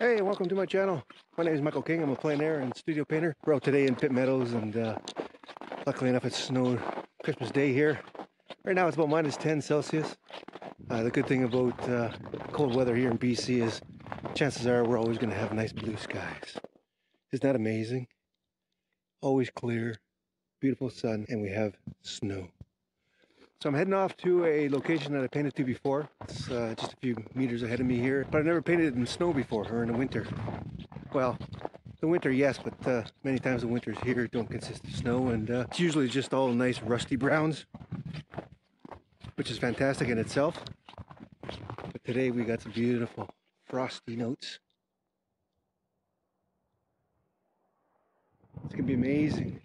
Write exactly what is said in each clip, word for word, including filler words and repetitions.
Hey, welcome to my channel. My name is Michael King. I'm a plein air and studio painter. We're out today in Pitt Meadows, and uh, luckily enough it snowed Christmas Day here. Right now it's about minus ten Celsius. Uh, the good thing about uh, cold weather here in B C is chances are we're always going to have nice blue skies. Isn't that amazing? Always clear, beautiful sun, and we have snow. So I'm heading off to a location that I painted to before. It's uh, just a few meters ahead of me here, but I've never painted in snow before, or in the winter. Well, the winter, yes, but uh, many times the winters here don't consist of snow, and uh, it's usually just all nice rusty browns, which is fantastic in itself. But today we got some beautiful frosty notes. It's gonna be amazing.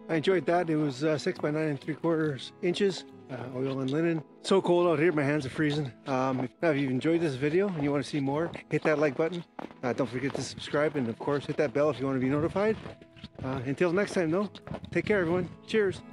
I enjoyed that. It was uh, six by nine and three quarters inches, uh, oil and linen. So cold out here, my hands are freezing. Um, if, now, if you've enjoyed this video and you want to see more, hit that like button. Uh, don't forget to subscribe, and of course, hit that bell if you want to be notified. Uh, until next time, though, take care, everyone. Cheers.